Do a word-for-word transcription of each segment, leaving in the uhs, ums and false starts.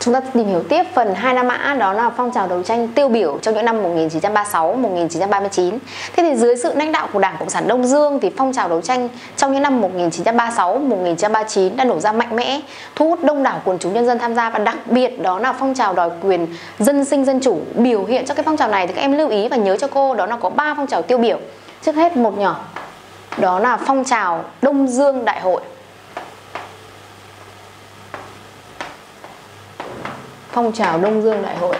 Chúng ta tìm hiểu tiếp phần hai La Mã, đó là phong trào đấu tranh tiêu biểu trong những năm một nghìn chín trăm ba mươi sáu đến một nghìn chín trăm ba mươi chín. Thế thì dưới sự lãnh đạo của Đảng Cộng sản Đông Dương thì phong trào đấu tranh trong những năm một nghìn chín trăm ba mươi sáu đến một nghìn chín trăm ba mươi chín đã nổ ra mạnh mẽ, thu hút đông đảo quần chúng nhân dân tham gia, và đặc biệt đó là phong trào đòi quyền dân sinh dân chủ. Biểu hiện cho cái phong trào này thì các em lưu ý và nhớ cho cô đó là có ba phong trào tiêu biểu. Trước hết một nhỏ, đó là phong trào Đông Dương Đại hội. Phong trào Đông Dương Đại hội.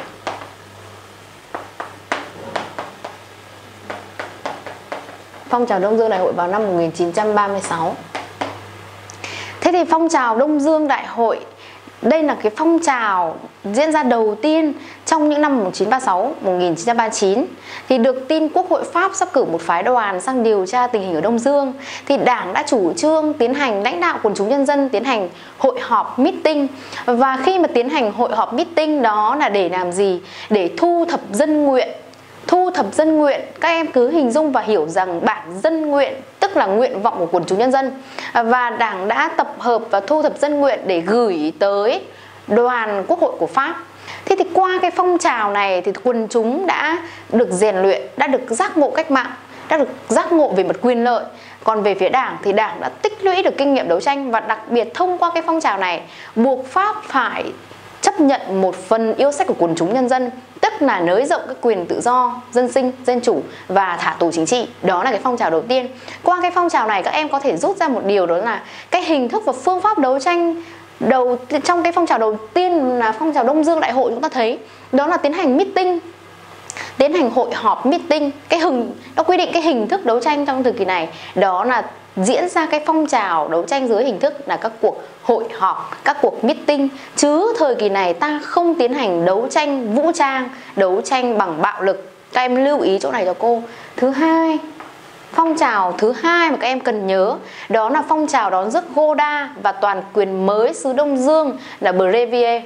Phong trào Đông Dương Đại hội vào năm một nghìn chín trăm ba mươi sáu. Thế thì phong trào Đông Dương Đại hội, đây là cái phong trào diễn ra đầu tiên trong những năm một nghìn chín trăm ba mươi sáu đến một nghìn chín trăm ba mươi chín. Thì được tin Quốc hội Pháp sắp cử một phái đoàn sang điều tra tình hình ở Đông Dương, thì Đảng đã chủ trương tiến hành lãnh đạo quần chúng nhân dân tiến hành hội họp meeting. Và khi mà tiến hành hội họp meeting đó là để làm gì? Để thu thập dân nguyện. Thu thập dân nguyện, các em cứ hình dung và hiểu rằng bản dân nguyện tức là nguyện vọng của quần chúng nhân dân. Và Đảng đã tập hợp và thu thập dân nguyện để gửi tới đoàn Quốc hội của Pháp. Thế thì qua cái phong trào này thì quần chúng đã được rèn luyện, đã được giác ngộ cách mạng, đã được giác ngộ về mặt quyền lợi. Còn về phía Đảng thì Đảng đã tích lũy được kinh nghiệm đấu tranh, và đặc biệt thông qua cái phong trào này buộc Pháp phải chấp nhận một phần yêu sách của quần chúng nhân dân, tức là nới rộng cái quyền tự do, dân sinh, dân chủ và thả tù chính trị. Đó là cái phong trào đầu tiên. Qua cái phong trào này các em có thể rút ra một điều, đó là cái hình thức và phương pháp đấu tranh đầu trong cái phong trào đầu tiên là phong trào Đông Dương Đại hội. Chúng ta thấy đó là tiến hành meeting, tiến hành hội họp meeting. Cái hình nó quy định cái hình thức đấu tranh trong thời kỳ này, đó là diễn ra cái phong trào đấu tranh dưới hình thức là các cuộc hội họp, các cuộc meeting. Chứ thời kỳ này ta không tiến hành đấu tranh vũ trang, đấu tranh bằng bạo lực. Các em lưu ý chỗ này cho cô. Thứ hai, phong trào thứ hai mà các em cần nhớ, đó là phong trào đón rước Gotha và toàn quyền mới xứ Đông Dương là Brevier.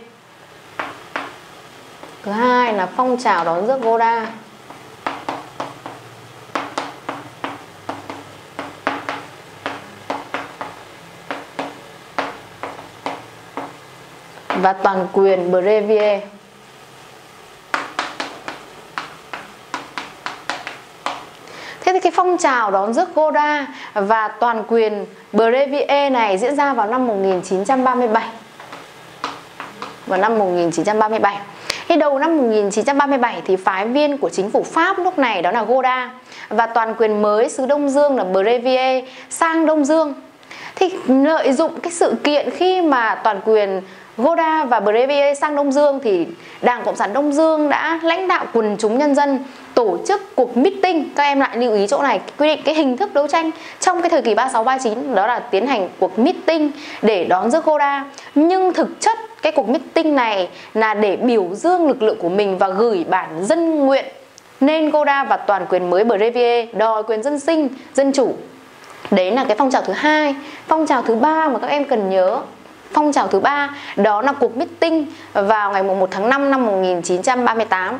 Thứ hai là phong trào đón rước Gotha và toàn quyền Brevier. Thế thì cái phong trào đón rước Gotha và toàn quyền Brevier này diễn ra vào năm một nghìn chín trăm ba mươi bảy. Vào năm một nghìn chín trăm ba mươi bảy. Thì đầu năm một nghìn chín trăm ba mươi bảy thì phái viên của chính phủ Pháp lúc này đó là Gotha và toàn quyền mới xứ Đông Dương là Brevier sang Đông Dương. Thì lợi dụng cái sự kiện khi mà toàn quyền Gotha và Brevier sang Đông Dương thì Đảng Cộng sản Đông Dương đã lãnh đạo quần chúng nhân dân tổ chức cuộc meeting. Các em lại lưu ý chỗ này, quy định cái hình thức đấu tranh trong cái thời kỳ ba mươi sáu ba mươi chín đó là tiến hành cuộc meeting để đón rước Gotha. Nhưng thực chất cái cuộc meeting này là để biểu dương lực lượng của mình và gửi bản dân nguyện, nên Gotha và toàn quyền mới Brevier đòi quyền dân sinh, dân chủ. Đấy là cái phong trào thứ hai. Phong trào thứ ba mà các em cần nhớ, phong trào thứ ba đó là cuộc meeting vào ngày mùng một tháng năm năm một nghìn chín trăm ba mươi tám.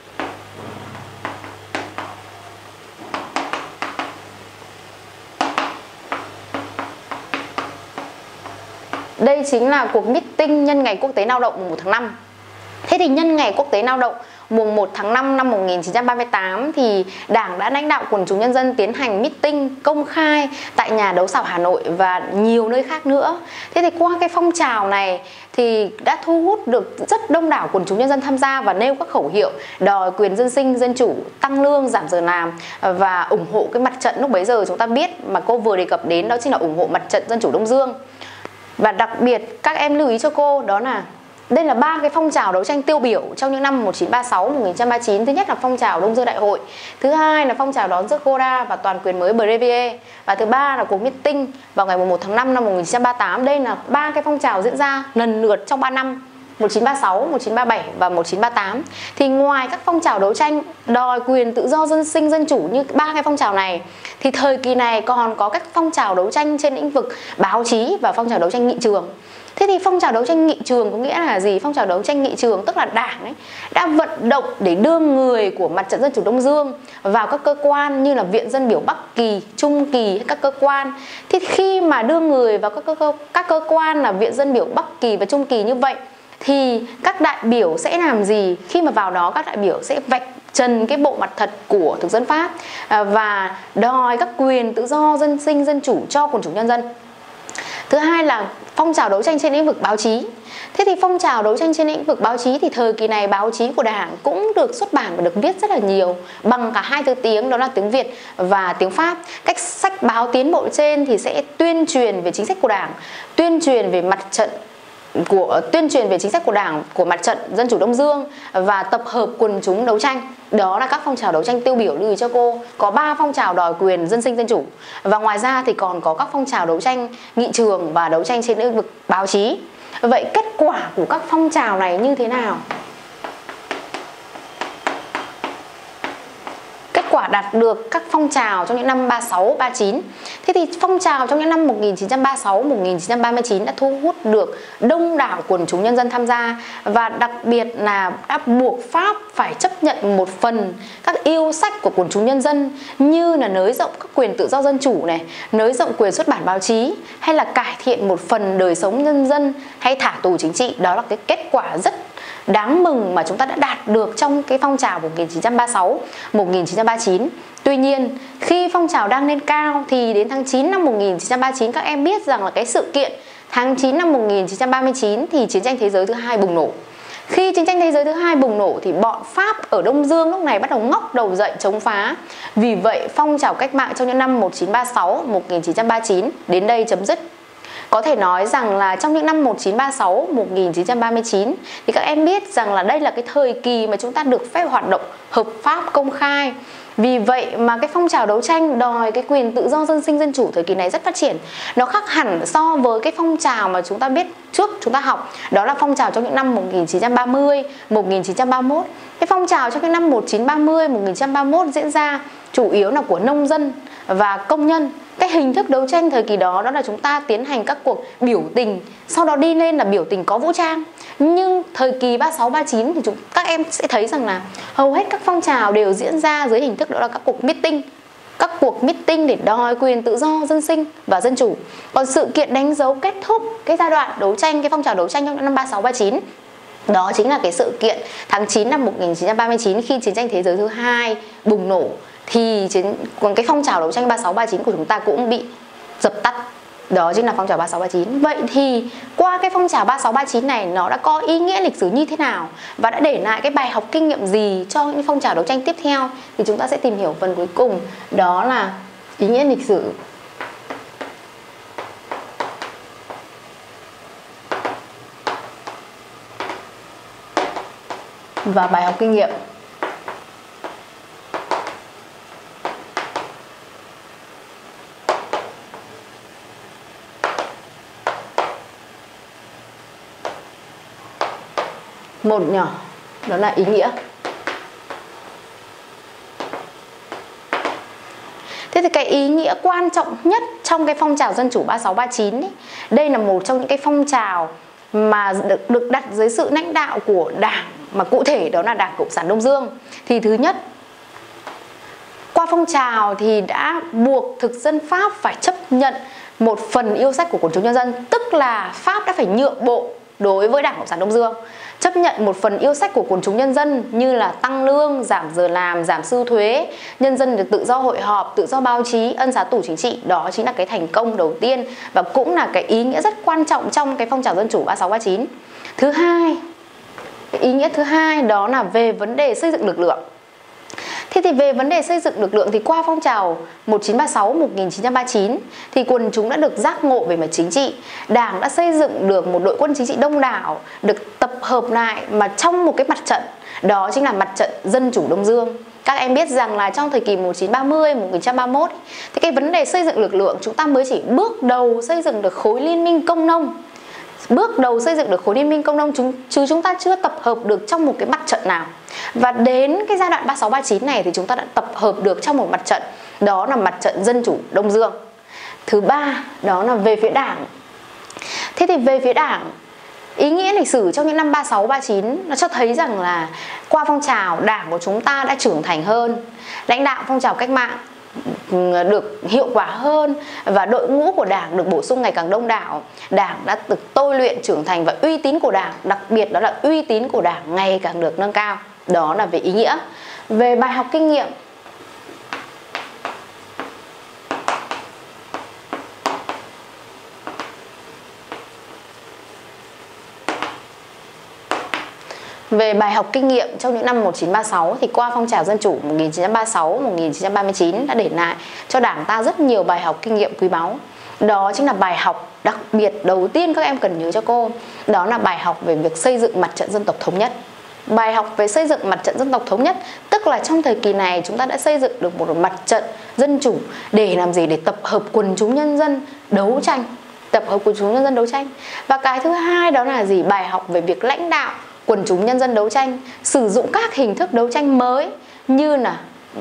Đây chính là cuộc meeting nhân ngày Quốc tế Lao động mùng một tháng năm. Thế thì nhân ngày Quốc tế Lao động mùng một tháng năm năm một nghìn chín trăm ba mươi tám thì Đảng đã lãnh đạo quần chúng nhân dân tiến hành meeting công khai tại nhà đấu Sảo Hà Nội và nhiều nơi khác nữa. Thế thì qua cái phong trào này thì đã thu hút được rất đông đảo quần chúng nhân dân tham gia và nêu các khẩu hiệu đòi quyền dân sinh, dân chủ, tăng lương, giảm giờ làm và ủng hộ cái mặt trận lúc bấy giờ chúng ta biết mà cô vừa đề cập đến, đó chính là ủng hộ mặt trận dân chủ Đông Dương. Và đặc biệt các em lưu ý cho cô đó là đây là ba cái phong trào đấu tranh tiêu biểu trong những năm một nghìn chín trăm ba mươi sáu đến một nghìn chín trăm ba mươi chín. Thứ nhất là phong trào Đông Dương Đại hội, thứ hai là phong trào đón rước Gotha và toàn quyền mới Brevier, và thứ ba là cuộc meeting vào ngày mùng một tháng năm năm một nghìn chín trăm ba mươi tám. Đây là ba cái phong trào diễn ra lần lượt trong ba năm một nghìn chín trăm ba mươi sáu, một nghìn chín trăm ba mươi bảy và một nghìn chín trăm ba mươi tám. Thì ngoài các phong trào đấu tranh đòi quyền tự do, dân sinh, dân chủ như ba cái phong trào này, thì thời kỳ này còn có các phong trào đấu tranh trên lĩnh vực báo chí và phong trào đấu tranh nghị trường. Thế thì phong trào đấu tranh nghị trường có nghĩa là gì? Phong trào đấu tranh nghị trường tức là Đảng ấy đã vận động để đưa người của mặt trận dân chủ Đông Dương vào các cơ quan như là Viện Dân biểu Bắc Kỳ, Trung Kỳ, các cơ quan. Thì khi mà đưa người vào các cơ, các cơ quan là Viện Dân biểu Bắc Kỳ và Trung Kỳ như vậy thì các đại biểu sẽ làm gì? Khi mà vào đó các đại biểu sẽ vạch trần cái bộ mặt thật của thực dân Pháp và đòi các quyền tự do dân sinh dân chủ cho quần chúng nhân dân. Thứ hai là phong trào đấu tranh trên lĩnh vực báo chí. Thế thì phong trào đấu tranh trên lĩnh vực báo chí thì thời kỳ này báo chí của Đảng cũng được xuất bản và được viết rất là nhiều bằng cả hai thứ tiếng, đó là tiếng Việt và tiếng Pháp. Các sách báo tiến bộ trên thì sẽ tuyên truyền về chính sách của Đảng, tuyên truyền về mặt trận của tuyên truyền về chính sách của Đảng, của mặt trận Dân chủ Đông Dương và tập hợp quần chúng đấu tranh. Đó là các phong trào đấu tranh tiêu biểu. Lưu ý cho cô, có ba phong trào đòi quyền dân sinh dân chủ và ngoài ra thì còn có các phong trào đấu tranh nghị trường và đấu tranh trên lĩnh vực báo chí. Vậy kết quả của các phong trào này như thế nào? Kết quả đạt được các phong trào trong những năm ba sáu, ba chín. Thế thì phong trào trong những năm một nghìn chín trăm ba mươi sáu, một nghìn chín trăm ba mươi chín đã thu hút được đông đảo quần chúng nhân dân tham gia và đặc biệt là đã buộc Pháp phải chấp nhận một phần các yêu sách của quần chúng nhân dân như là nới rộng các quyền tự do dân chủ này, nới rộng quyền xuất bản báo chí hay là cải thiện một phần đời sống nhân dân hay thả tù chính trị. Đó là cái kết quả rất đáng mừng mà chúng ta đã đạt được trong cái phong trào một nghìn chín trăm ba mươi sáu, một nghìn chín trăm ba mươi chín. Tuy nhiên, khi phong trào đang lên cao thì đến tháng chín năm một nghìn chín trăm ba mươi chín các em biết rằng là cái sự kiện tháng chín năm một nghìn chín trăm ba mươi chín thì chiến tranh thế giới thứ hai bùng nổ. Khi chiến tranh thế giới thứ hai bùng nổ thì bọn Pháp ở Đông Dương lúc này bắt đầu ngóc đầu dậy chống phá. Vì vậy, phong trào cách mạng trong những năm một nghìn chín trăm ba mươi sáu, một nghìn chín trăm ba mươi chín đến đây chấm dứt. Có thể nói rằng là trong những năm một nghìn chín trăm ba mươi sáu, một nghìn chín trăm ba mươi chín thì các em biết rằng là đây là cái thời kỳ mà chúng ta được phép hoạt động hợp pháp công khai. Vì vậy mà cái phong trào đấu tranh đòi cái quyền tự do dân sinh dân chủ thời kỳ này rất phát triển. Nó khác hẳn so với cái phong trào mà chúng ta biết trước chúng ta học, đó là phong trào trong những năm một nghìn chín trăm ba mươi, một nghìn chín trăm ba mươi mốt. Cái phong trào trong những năm một nghìn chín trăm ba mươi, một nghìn chín trăm ba mươi mốt diễn ra chủ yếu là của nông dân và công nhân. Cái hình thức đấu tranh thời kỳ đó đó là chúng ta tiến hành các cuộc biểu tình, sau đó đi lên là biểu tình có vũ trang. Nhưng thời kỳ ba sáu, ba chín thì chúng các em sẽ thấy rằng là hầu hết các phong trào đều diễn ra dưới hình thức đó là các cuộc meeting. Các cuộc meeting để đòi quyền tự do dân sinh và dân chủ. Còn sự kiện đánh dấu kết thúc cái giai đoạn đấu tranh, cái phong trào đấu tranh trong năm ba sáu, ba chín, đó chính là cái sự kiện tháng chín năm một nghìn chín trăm ba mươi chín khi chiến tranh thế giới thứ hai bùng nổ. Thì chiến, còn cái phong trào đấu tranh ba sáu, ba chín của chúng ta cũng bị dập tắt. Đó chính là phong trào ba sáu, ba chín. Vậy thì qua cái phong trào ba sáu, ba chín này nó đã có ý nghĩa lịch sử như thế nào và đã để lại cái bài học kinh nghiệm gì cho những phong trào đấu tranh tiếp theo, thì chúng ta sẽ tìm hiểu phần cuối cùng, đó là ý nghĩa lịch sử và bài học kinh nghiệm. Một nhỏ, đó là ý nghĩa. Thế thì cái ý nghĩa quan trọng nhất trong cái phong trào dân chủ ba sáu, ba chín ấy, đây là một trong những cái phong trào mà được, được đặt dưới sự lãnh đạo của Đảng, mà cụ thể đó là Đảng Cộng sản Đông Dương. Thì thứ nhất, qua phong trào thì đã buộc thực dân Pháp phải chấp nhận một phần yêu sách của quần chúng nhân dân, tức là Pháp đã phải nhượng bộ đối với Đảng Cộng sản Đông Dương, chấp nhận một phần yêu sách của quần chúng nhân dân như là tăng lương, giảm giờ làm, giảm sưu thuế, nhân dân được tự do hội họp, tự do báo chí, ân xá tù chính trị. Đó chính là cái thành công đầu tiên và cũng là cái ý nghĩa rất quan trọng trong cái phong trào dân chủ ba sáu, ba chín. Thứ hai, cái ý nghĩa thứ hai đó là về vấn đề xây dựng lực lượng. Thế thì về vấn đề xây dựng lực lượng thì qua phong trào một nghìn chín trăm ba mươi sáu, một nghìn chín trăm ba mươi chín thì quần chúng đã được giác ngộ về mặt chính trị. Đảng đã xây dựng được một đội quân chính trị đông đảo, được tập hợp lại mà trong một cái mặt trận, đó chính là mặt trận Dân chủ Đông Dương. Các em biết rằng là trong thời kỳ một nghìn chín trăm ba mươi, một nghìn chín trăm ba mươi mốt thì cái vấn đề xây dựng lực lượng chúng ta mới chỉ bước đầu xây dựng được khối liên minh công nông. Bước đầu xây dựng được khối liên minh công nông chúng, chứ chúng ta chưa tập hợp được trong một cái mặt trận nào. Và đến cái giai đoạn ba sáu, ba chín này thì chúng ta đã tập hợp được trong một mặt trận, đó là mặt trận Dân chủ Đông Dương. Thứ ba, đó là về phía Đảng. Thế thì về phía Đảng, ý nghĩa lịch sử trong những năm ba sáu, ba chín nó cho thấy rằng là qua phong trào Đảng của chúng ta đã trưởng thành hơn, lãnh đạo phong trào cách mạng được hiệu quả hơn và đội ngũ của Đảng được bổ sung ngày càng đông đảo. Đảng đã được tôi luyện trưởng thành và uy tín của Đảng, đặc biệt đó là uy tín của Đảng ngày càng được nâng cao. Đó là về ý nghĩa. Về bài học kinh nghiệm, Về bài học kinh nghiệm trong những năm một nghìn chín trăm ba mươi sáu thì qua phong trào dân chủ một nghìn chín trăm ba mươi sáu một nghìn chín trăm ba mươi chín đã để lại cho Đảng ta rất nhiều bài học kinh nghiệm quý báu. Đó chính là bài học đặc biệt đầu tiên các em cần nhớ cho cô. Đó là bài học về việc xây dựng mặt trận dân tộc thống nhất. Bài học về xây dựng mặt trận dân tộc thống nhất, tức là trong thời kỳ này chúng ta đã xây dựng được một mặt trận dân chủ để làm gì? Để tập hợp quần chúng nhân dân đấu tranh. Tập hợp quần chúng nhân dân đấu tranh. Và cái thứ hai đó là gì? Bài học về việc lãnh đạo quần chúng nhân dân đấu tranh, sử dụng các hình thức đấu tranh mới, như là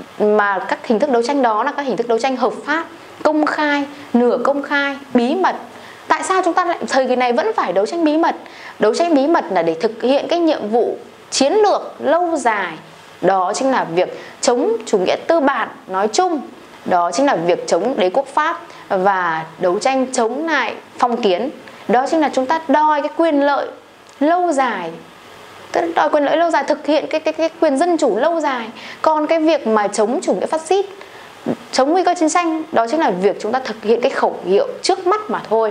mà các hình thức đấu tranh đó là các hình thức đấu tranh hợp pháp, công khai, nửa công khai, bí mật. Tại sao chúng ta lại thời kỳ này vẫn phải đấu tranh bí mật? Đấu tranh bí mật là để thực hiện cái nhiệm vụ chiến lược lâu dài. Đó chính là việc chống chủ nghĩa tư bản nói chung, đó chính là việc chống đế quốc Pháp và đấu tranh chống lại phong kiến. Đó chính là chúng ta đòi cái quyền lợi lâu dài, đòi quyền lợi lâu dài, thực hiện cái, cái, cái quyền dân chủ lâu dài. Còn cái việc mà chống chủ nghĩa phát xít, chống nguy cơ chiến tranh, đó chính là việc chúng ta thực hiện cái khẩu hiệu trước mắt mà thôi.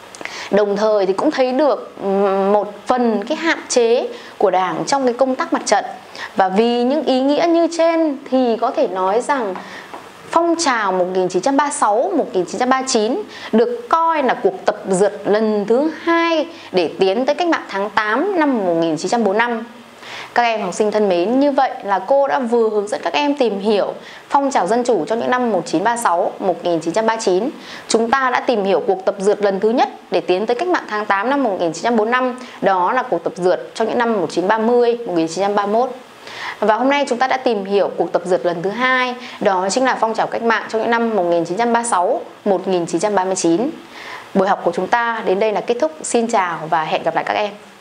Đồng thời thì cũng thấy được một phần cái hạn chế của Đảng trong cái công tác mặt trận. Và vì những ý nghĩa như trên thì có thể nói rằng phong trào một nghìn chín trăm ba mươi sáu một nghìn chín trăm ba mươi chín được coi là cuộc tập dượt lần thứ hai để tiến tới cách mạng tháng tám năm một nghìn chín trăm bốn mươi lăm. Các em học sinh thân mến, như vậy là cô đã vừa hướng dẫn các em tìm hiểu phong trào dân chủ trong những năm một nghìn chín trăm ba mươi sáu một nghìn chín trăm ba mươi chín. Chúng ta đã tìm hiểu cuộc tập dượt lần thứ nhất để tiến tới cách mạng tháng tám năm một nghìn chín trăm bốn mươi lăm. Đó là cuộc tập dượt trong những năm một nghìn chín trăm ba mươi một nghìn chín trăm ba mươi mốt. Và hôm nay chúng ta đã tìm hiểu cuộc tập dượt lần thứ hai, đó chính là phong trào cách mạng trong những năm một nghìn chín trăm ba mươi sáu một nghìn chín trăm ba mươi chín. Buổi học của chúng ta đến đây là kết thúc. Xin chào và hẹn gặp lại các em.